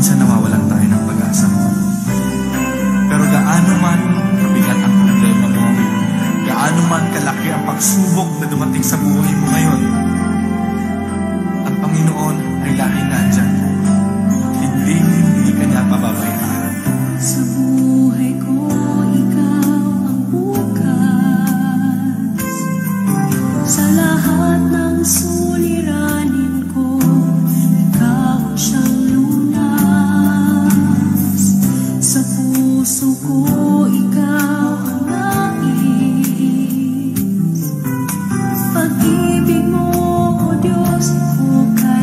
minsan nawawalan tayo ng pag-asa. Pero gaano man kabigat ang problema mo, gaano man kalaki ang pagsubok na dumating sa buhay mo ngayon, ang Panginoon ay laging nandyan. Hindi ka niya pababayaan. Sa buhay ko, ikaw ang bukas. Sa lahat ng suliranin ko, ikaw ang siyang lunas. Sa puso ko, ikaw ang nais. Pag-ibig mo, O Diyos, hukay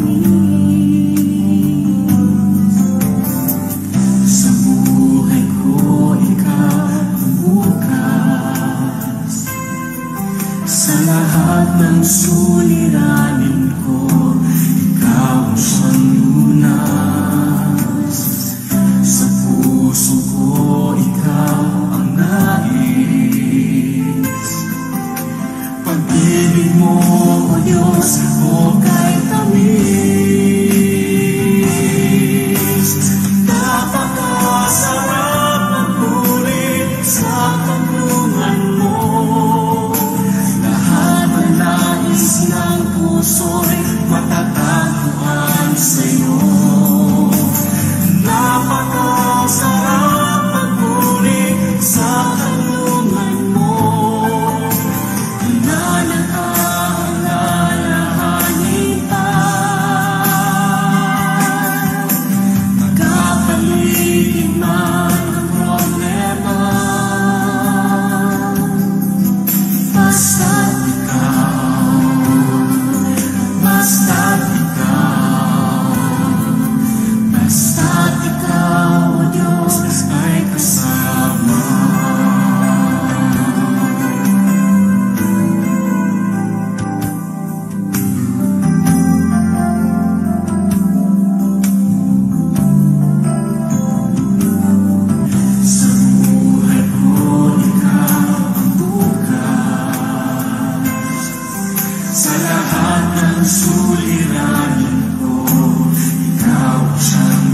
tamis. Sa buhay ko, ikaw ang bukas. Sa lahat ng suliranin ko, ikaw ang siyang lunas. Sa puso ko, ikaw ang nais. Pag-ibig mo, O Diyos, hukay tamis. Napakasarap magpulit sa kanlungan mo. Lahat ng nais ng puso'y matatagpuan sa'yo. Napakasarap magpulit sa kanlungan mo. Nananalalahanin pa. Magkapaligid man ang problema, basta't ikaw, basta't ikaw, O Diyos, ay kasama. Sa buhay ko, ikaw ang bukas. Sa lahat ng suliranin ko, ikaw ang siyang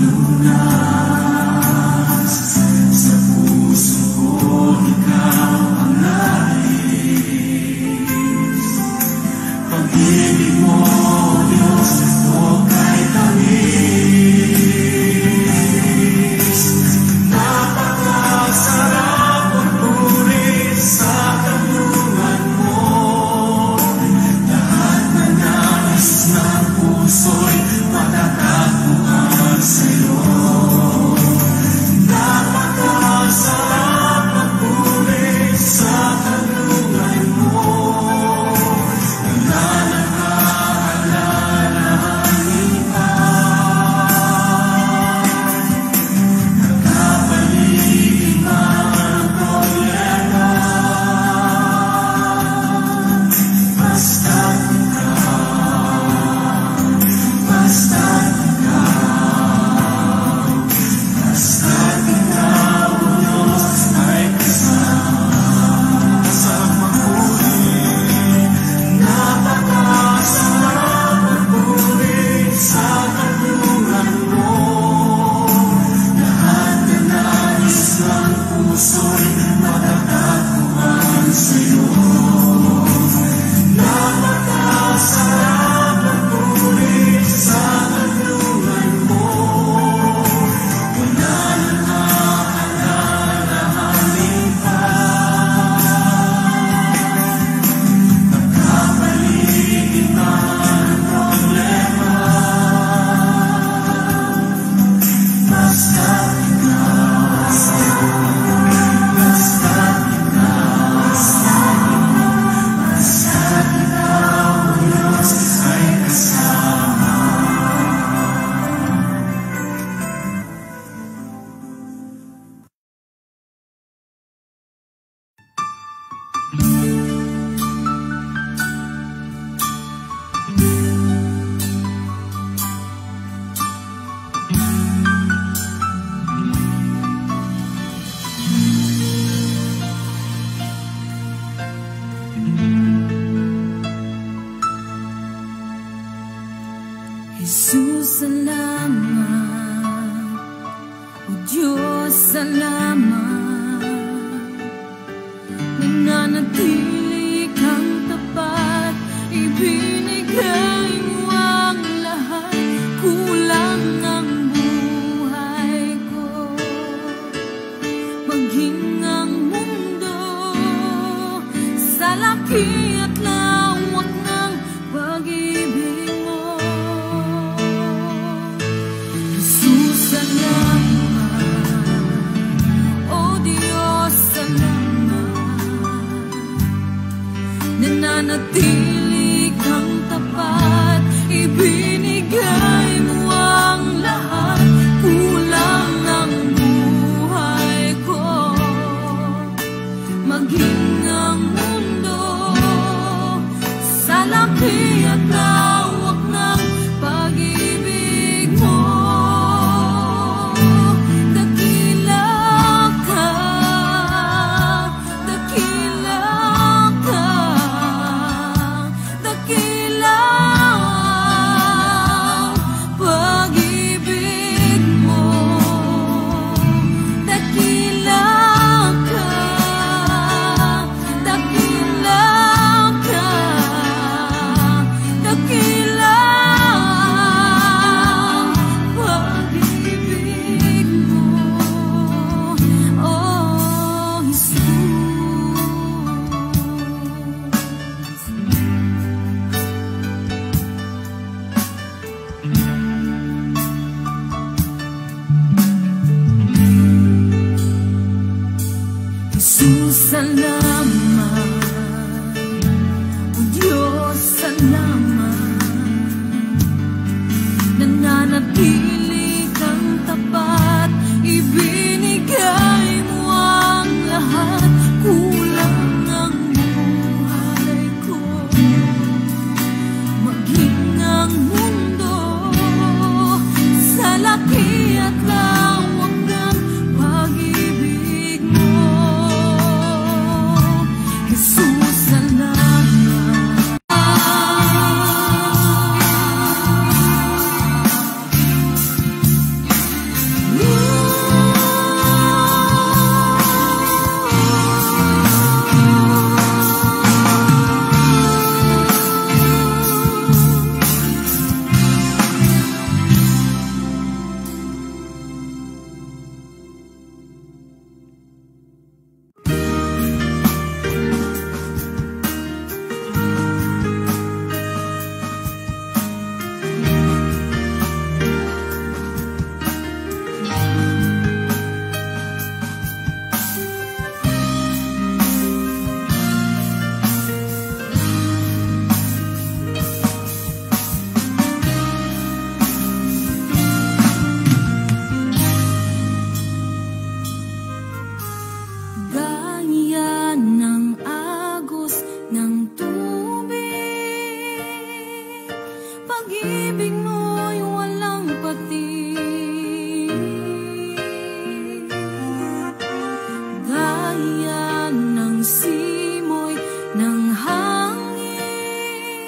lunas. Sa puso ko, ikaw ang nais. Pag-ibig mo, O Diyos, hukay tamis. Napakasarap magpulit sa kanlungan mo. Lahat ng nais ng puso'y matatagpuan sa'yo. Napakasarap magpulit sa kanlungan mo. Nananalalahanin pa. Nagkapaligid man ang problema, basta't ikaw, basta't ikaw, basta't ikaw, O Diyos, ay kasama. Sa magpulit, napakasarap magpulit sa kanlungan mo. Lahat na nais ng puso'y matatagpuan sa'yo. Napakasarap magpulit sa kanlungan mo. Wala nang aalalahanin pa. Nagkapaligid man ang problema, basta't ikaw, basta't ikaw, basta't ikaw, O Diyos, ay kasama. Jesus, salamat. Diyos, salamat. Nananatili kang tapat, ibinigay mo ang lahat. Kulang ang buhay ko, maging ang mundo sa laki at lawak ng pag-ibig mo. Jesus, salamat. O Diyos, salamat. Nananatili kang tapat, ibinigay mo ang lahat. Kulang ang buhay ko, maging ang mundo sa laki at lawak ng pag-ibig mo. Dakila ka, dakila ka, dakila ang pag-ibig mo. Dakila ka, dakila ka, dakila ang pag-ibig mo. Oh, Jesus. Jesus, salamat. O Diyos, salamat. Nananatili kang tapat, ibinigay mo ang lahat. Kulang ang buhay ko, maging ang mundo sa laki at lawak ng pag-ibig mo. Jesus, salamat. Gaya ng agos ng tubig, pag-ibig mo'y walang patig. Gaya ng simoy ng hangin,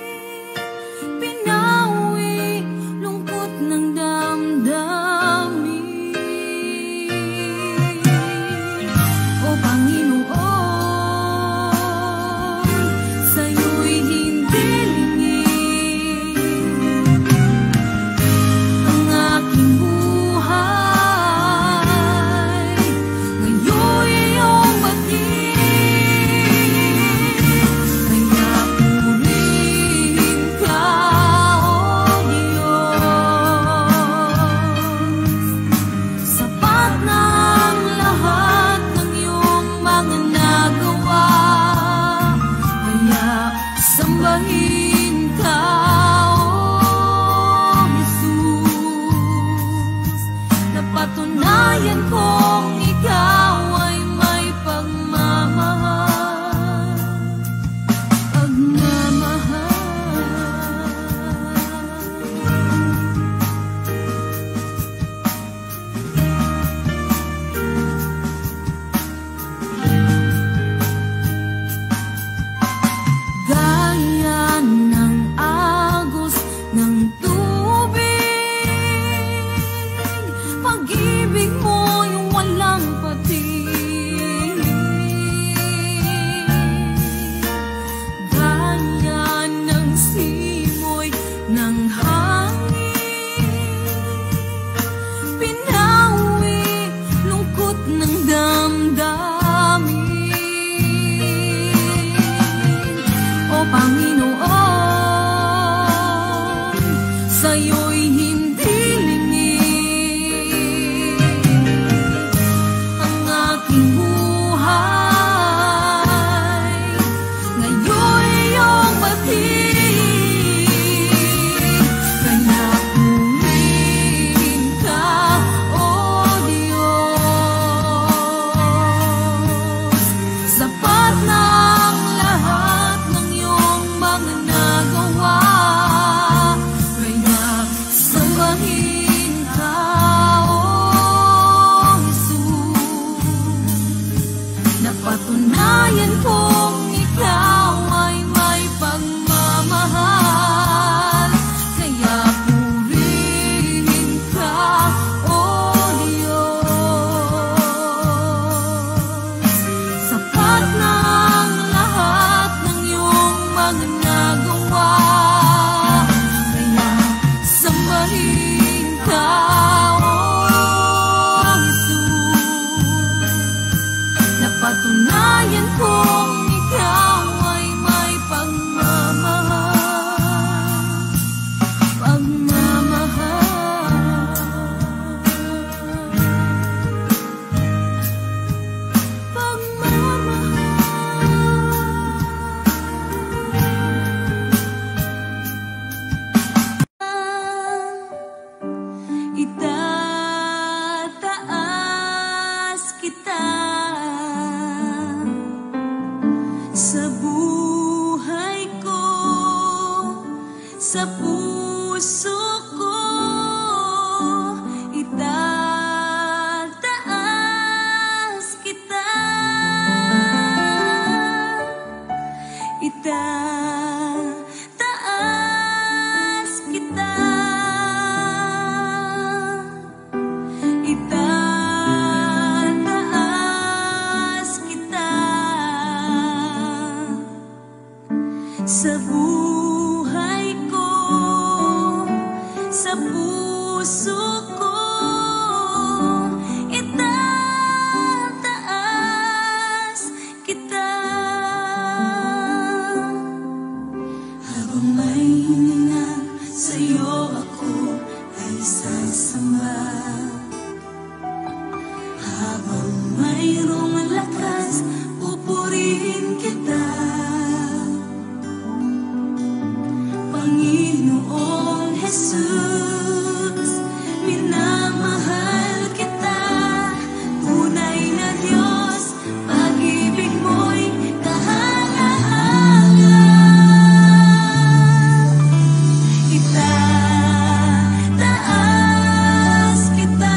pinawi lungkot ng damdamin. O Panginoon, sa'yo'y hindi lingid Sa'yo'y hindi limit ang aking buhay. Ngayon'y iyong pag-ibig, kaya purihin ka, O Diyos. Sapat na ang lahat ng iyong mga nagawa, kaya sambahin ka, O Jesus. Napatunayan kong ikaw ay may pagmamahal, kaya purihin ka, O Diyos. Sapat na ang lahat ng iyong mga nagawa, kaya sambahin ka, O Jesus. Napatunayan kong ikaw ay may pagmamahal, Itataas kita sa buhay ko, sa puso ko. Itataas kita, itataas kita, itataas kita sa buhay ko, sa puso ko. Itataas kita. Habang may hininga sa'yo ako ay sasamba, habang mayroong lakas pupurihin kita. Panginoong Jesus, minamahal kita. Tunay na Diyos, pag-ibig mo'y kahanga-hanga. Itataas kita,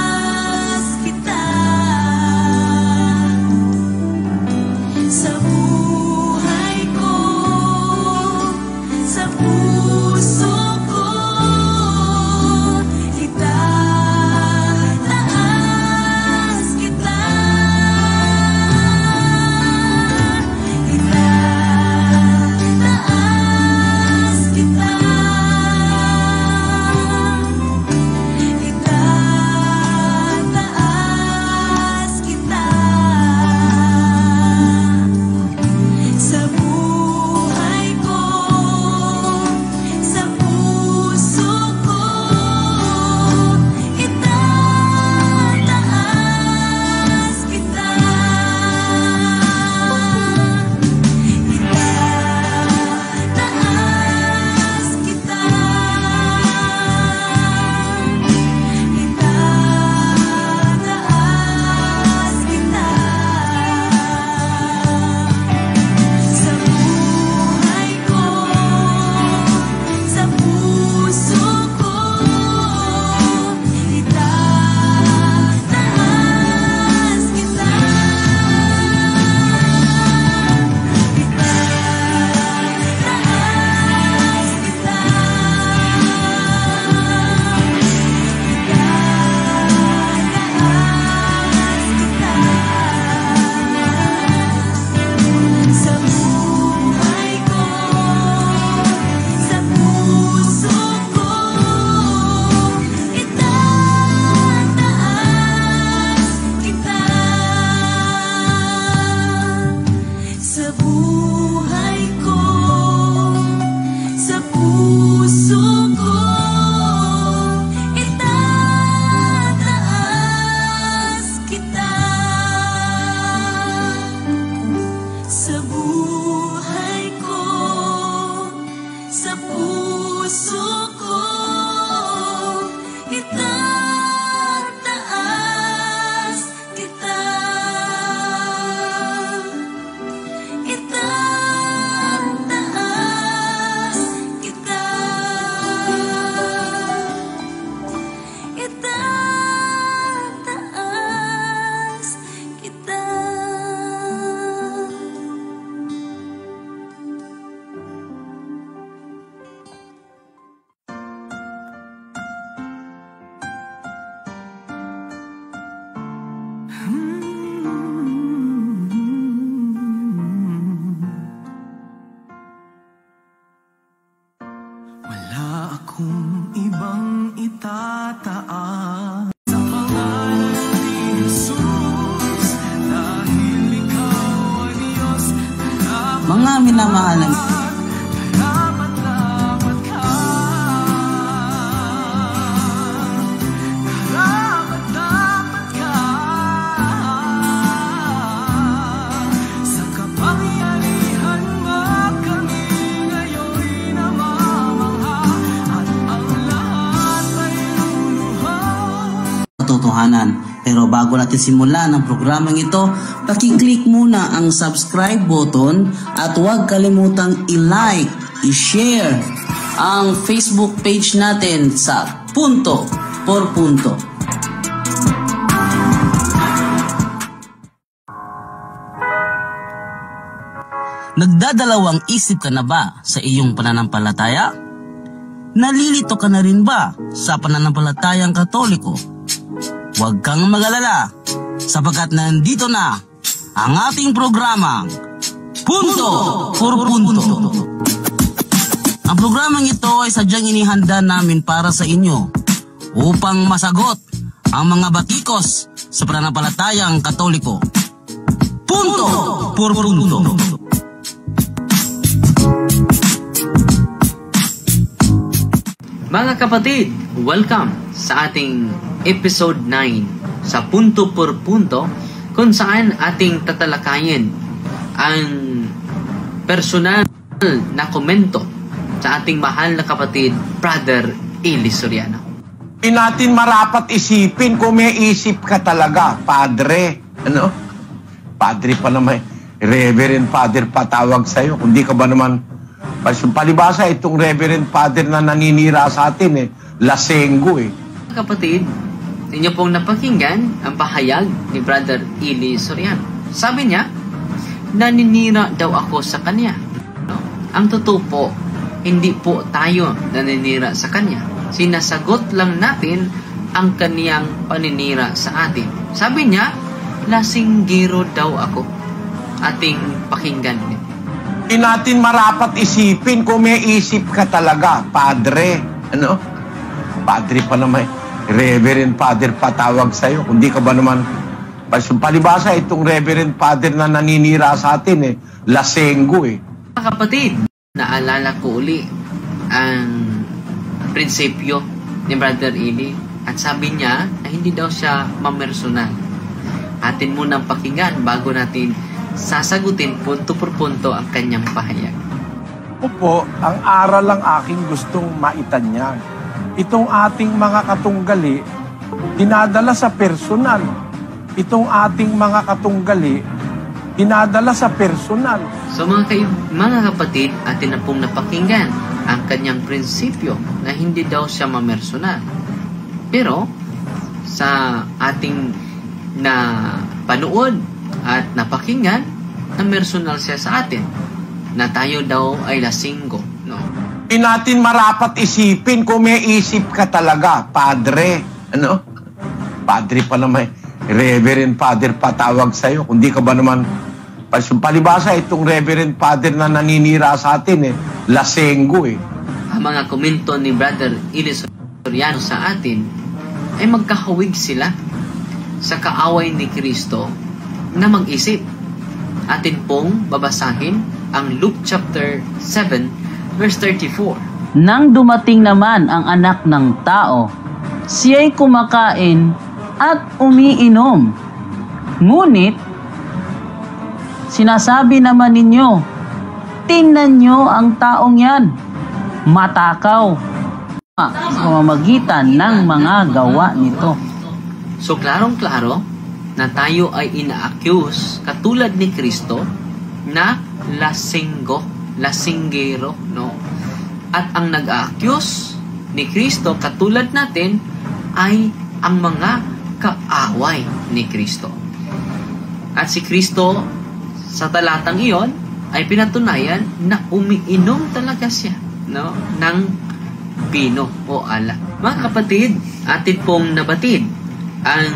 itataas kita sa buhay Mga minamahal na katotohanan. Pero bago natin simulan ang programang ito, paki-click muna ang subscribe button at huwag kalimutang i-like, i-share ang Facebook page natin sa Punto por Punto. Nagdadalawang isip ka na ba sa iyong pananampalataya? Nalilito ka na rin ba sa pananampalatayang Katoliko? Huwag kang mag-alala sapagkat nandito na ang ating programang Punto por Punto. Ang programang ito ay sadyang inihanda namin para sa inyo upang masagot ang mga batikos sa pananampalatayang Katoliko. Punto por Punto. Mga kapatid, welcome sa ating episode 9 sa Punto por Punto, kung saan ating tatalakayin ang personal na komento sa ating mahal na kapatid, Brother Eli Soriano. Hindi natin marapat isipin kung may isip ka talaga, Padre. Ano? Padre pa naman, Reverend Father patawag sa'yo. Kung di ka ba naman, palibasa itong Reverend Father na naninira sa atin lasenggo Kapatid, inyo pong napakinggan ang pahayag ni Brother Eli Soriano. Sabi niya, naninira daw ako sa kanya. No? Ang totoo po, hindi po tayo naninira sa kanya. Sinasagot lang natin ang kaniyang paninira sa atin. Sabi niya, lasinggero daw ako. Ating pakinggan niya. Hindi natin marapat isipin kung may isip ka talaga, Padre. Ano? Padre pa naman, Reverend Father patawag sa'yo. Kung di ka ba naman, palibasa itong Reverend Father na naninira sa atin lasenggo Mga kapatid, naalala ko uli ang prinsipyo ni Brother Eli at sabi niya na hindi daw siya mamersonal. Atin munang pakinggan bago natin sasagutin punto por punto ang kanyang pahayag. Opo, ang aral lang aking gustong maitanyag. Itong ating mga katunggali, dinadala sa personal. Itong ating mga katunggali, dinadala sa personal. So mga kapatid, atin na pong napakinggan ang kanyang prinsipyo na hindi daw siya mamersonal. Pero sa ating na panood at napakinggan na personal siya sa atin na tayo daw ay lasinggo. No? Hindi natin marapat isipin kung may isip ka talaga, Padre. Ano? Padre pa naman, Reverend Father patawag sa'yo. Kung di ka ba naman, palibasa itong Reverend Father na naninira sa atin lasenggo Ang mga komento ni Brother Eli Soriano sa atin ay magkahawig sila sa kaaway ni Kristo na mag-isip. Atin pong babasahin ang Luke chapter 7 verse 34. Nang dumating naman ang anak ng tao, siya'y kumakain at umiinom. Ngunit, sinasabi naman ninyo, tingnan nyo ang taong yan, matakaw, sa pamamagitan ng mga gawa nito. So, klarong-klaro na tayo ay ina-accuse katulad ni Kristo na lasinggo, lasinggero, no? At ang nag-accuse ni Kristo katulad natin ay ang mga kaaway ni Kristo. At si Kristo sa talatang iyon ay pinatunayan na umiinom talaga siya, no, ng bino o alak. Mga kapatid, atin pong nabatid ang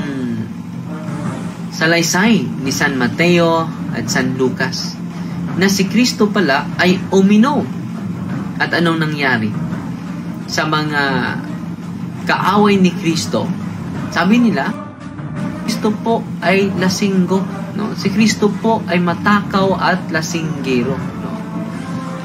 salaysay ni San Mateo at San Lucas na si Kristo pala ay uminom. At anong nangyari sa mga kaaway ni Kristo? Sabi nila, Kristo po ay lasinggo, no? Si Kristo po ay matakaw at lasinggero, no?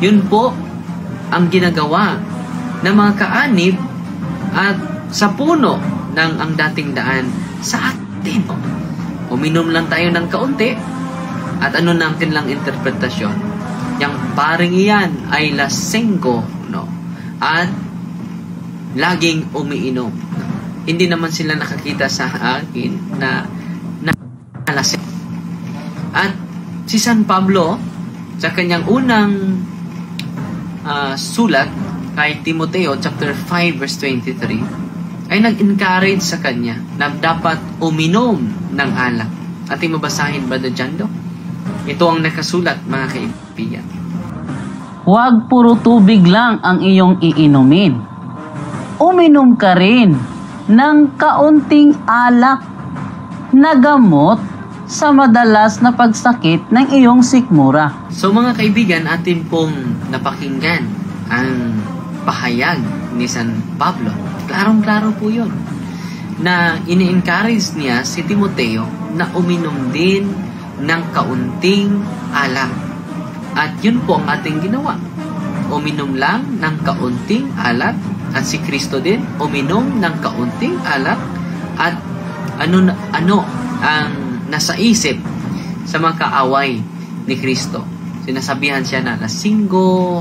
Yun po ang ginagawa ng mga kaanib at sa puno ng ang dating daan sa atin. Uminom lang tayo ng kaunti at ano na ang kanilang interpretasyon? Yang paring iyan ay lasenggo, no? At laging umiinom. Hindi naman sila nakakita sa akin na laseng. At si San Pablo sa kanyang unang sulat kay Timoteo chapter 5 verse 23 ay nag-encourage sa kanya na dapat uminom ng alak. Ating mabasahin, Brother Jando. Ito ang nakasulat, mga kaibigan. Huwag puro tubig lang ang iyong iinumin. Uminom ka rin ng kaunting alak na gamot sa madalas na pagsakit ng iyong sikmura. So mga kaibigan, atin pong napakinggan ang pahayag ni San Pablo. Klarong-klaro po yun na ini-encourage niya si Timoteo na uminom din ng kaunting alak. At yun po ang ating ginawa. Uminom lang ng kaunting alak at si Kristo din uminom ng kaunting alak. At ano ang nasa isip sa mga kaaway ni Kristo? Sinasabihan siya na lasinggo,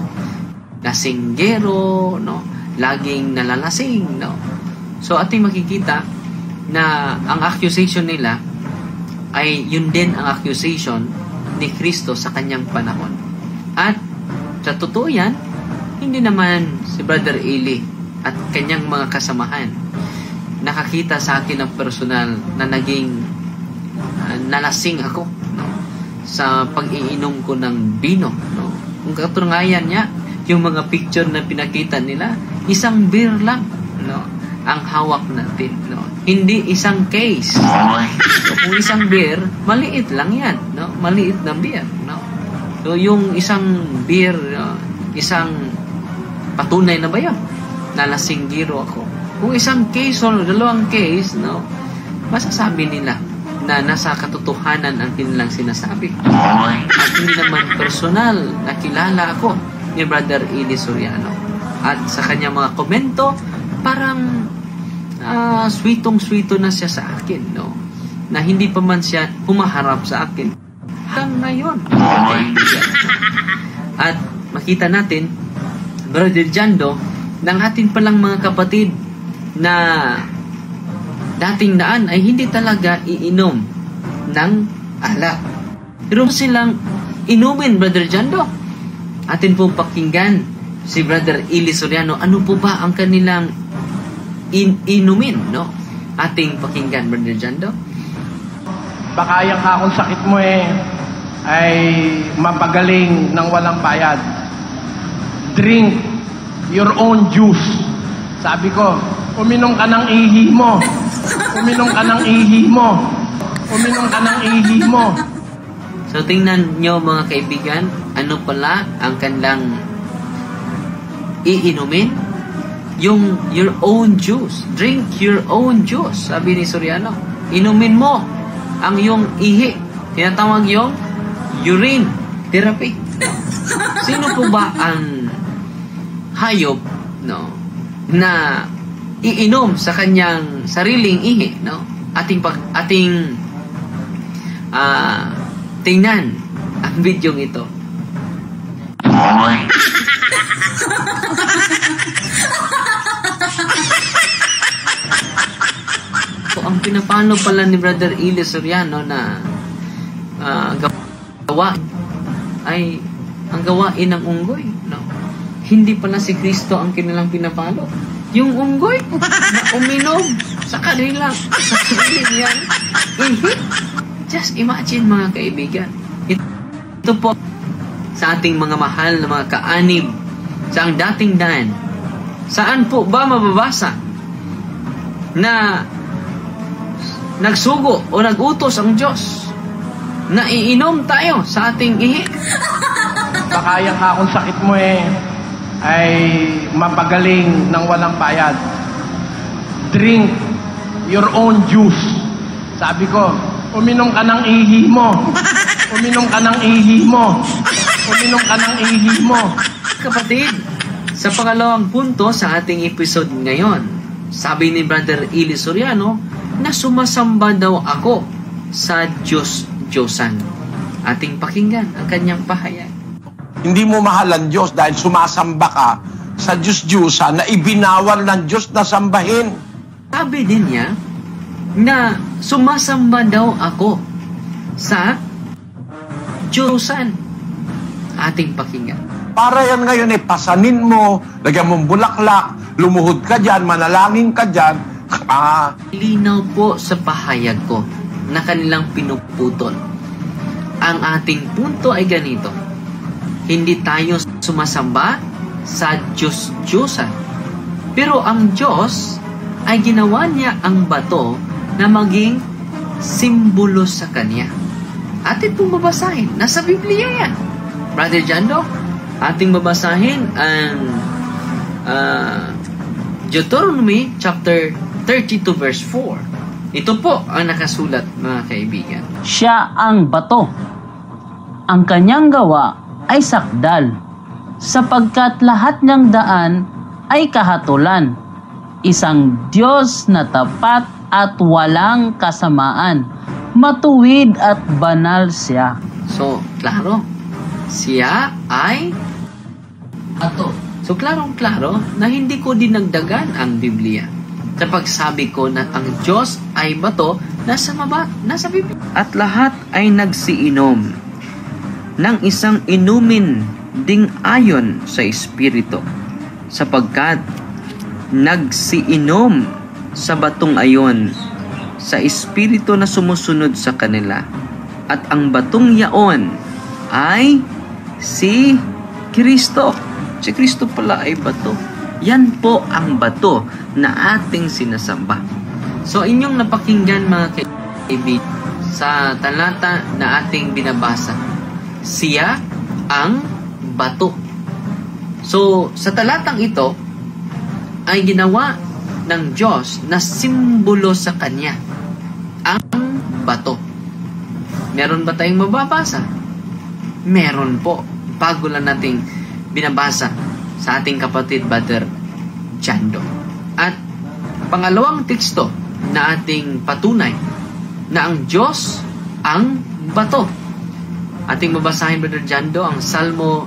lasinggero, no? Laging nalalasing, no? So ating makikita na ang accusation nila ay yun din ang accusation ni Kristo sa kanyang panahon. At sa totoo yan, hindi naman si Brother Eli at kanyang mga kasamahan nakakita sa akin ng personal na naging nalasing ako, no? Sa pag-iinom ko ng bino, no? Kung katunayan niya, yung mga picture na pinakita nila, isang beer lang, no, ang hawak natin, no? Hindi isang case. So, kung isang beer, maliit lang yan, no? Maliit na beer, no? So, yung isang beer, isang patunay na ba yun? Nalasinggiro ako. Kung isang case o dalawang case, no, masasabi nila na nasa katotohanan ang kanilang sinasabi. At hindi naman personal nakilala ako ni Brother Eli Soriano. At sa kanya mga komento, parang sweetong-sweeto na siya sa akin, no? Na hindi pa man siya pumaharap sa akin. Hanggang ngayon. At makita natin, Brother Jando, ng atin palang mga kapatid na dating daan ay hindi talaga iinom ng alak. Pero silang inumin, Brother Jando. Atin po pakinggan si Brother Eli Soriano. Ano po ba ang kanilang inumin, no? Ating pakinggan, Brother Jando. Baka yung akong sakit mo ay mapagaling ng walang bayad. Drink your own juice. Sabi ko, uminom ka ng ihi mo. Uminom ka ng ihi mo. Uminom ka ng ihi mo. So tingnan nyo mga kaibigan, ano pala ang kanilang iinumin? Yung your own juice. Drink your own juice, sabi ni Soriano. Inumin mo ang iyong ihi. Tinatawag yung urine therapy. Sino po ba ang hayop, no, na iinom sa kanyang sariling ihi, no? Ating tingnan ang video ito. So, ang pinapano pala ni Brother Eli Soriano na gawa ay ang gawain ng unggoy, no? Hindi pala si Kristo ang kanilang pinapalo. Yung unggoy na uminom sa kanilang sa sarili niyan ihi. Just imagine mga kaibigan. Ito po sa ating mga mahal na mga kaanib sa ang dating daan. Saan po ba mababasa na nagsugo o nagutos ang Diyos na iinom tayo sa ating ihi? Baka yung akong sakit mo ay mapagaling ng walang bayad. Drink your own juice. Sabi ko, uminom ka ng ihi mo. Uminom ka ng ihi mo. Uminom ka ng ihi mo. kapatid, sa pangalawang punto sa ating episode ngayon, sabi ni Brother Eli Soriano na sumasamba daw ako sa Diyos-Diyosan. Ating pakinggan ang kanyang pahayag. Hindi mo mahal ang Diyos dahil sumasamba ka sa Diyos-Diyosan na ibinawal ng Diyos na sambahin. Sabi din niya na sumasamba daw ako sa Diyosan. Ating pakinggan. Para yan ngayon pasanin mo, lagyan mong bulaklak, lumuhod ka dyan, manalangin ka dyan. Linaw po sa pahayag ko na kanilang pinuputol. Ang ating punto ay ganito. Hindi tayo sumasamba sa Diyos-Diyosan. Pero ang Diyos ay ginawa niya ang bato na maging simbolo sa Kanya. Atin pong babasahin. Nasa Biblia yan. Brother Jando, ating babasahin ang Deuteronomy chapter 32 verse 4. Ito po ang nakasulat, mga kaibigan. Siya ang bato. Ang kanyang gawa ay sakdal, sapagkat lahat niyang daan ay kahatulan. Isang Diyos na tapat at walang kasamaan. Matuwid at banal siya. So, klaro. Siya ay bato. So, klarong-klaro na hindi ko dinagdagan ang Biblia. Kapag sabi ko na ang Diyos ay bato, nasa Biblia. At lahat ay nagsiinom ng isang inumin ding ayon sa Espiritu, sapagkat nagsiinom sa batong ayon sa Espiritu na sumusunod sa kanila. At ang batong yaon ay si Kristo. Si Kristo pala ay bato. Yan po ang bato na ating sinasamba. So, inyong napakinggan, mga kaibigan, sa talata na ating binabasa. Siya ang bato. So, sa talatang ito, ay ginawa ng Diyos na simbolo sa Kanya. Ang bato. Meron ba tayong mababasa? Meron po. Bago lang nating binabasa sa ating kapatid Brother Jando. At pangalawang teksto na ating patunay na ang Diyos ang bato. Ating babasahin, Brother Jando, ang Salmo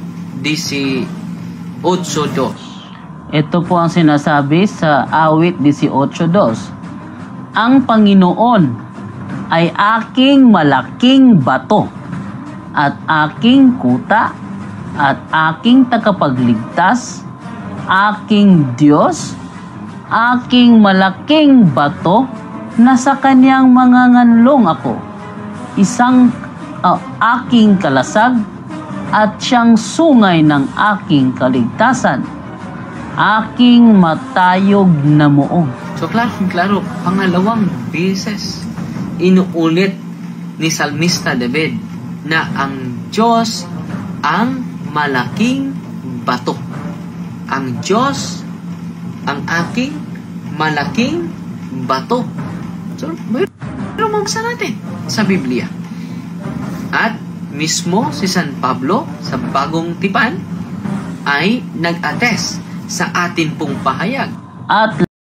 18:2. Ito po ang sinasabi sa awit 18:2. Ang Panginoon ay aking malaking bato at aking kuta at aking tagapagligtas, aking Diyos, aking malaking bato na sa kanyang mga nganlong ako, isang aking kalasag at siyang sungay ng aking kaligtasan, aking matayog na muog. So, klaro, pangalawang beses inuulit ni Salmista David na ang Diyos ang malaking bato. Ang Diyos ang aking malaking bato. So, mayroon mabasa natin sa Biblia. At mismo si San Pablo sa Bagong Tipan ay nag-attest sa atin pong pahayag. At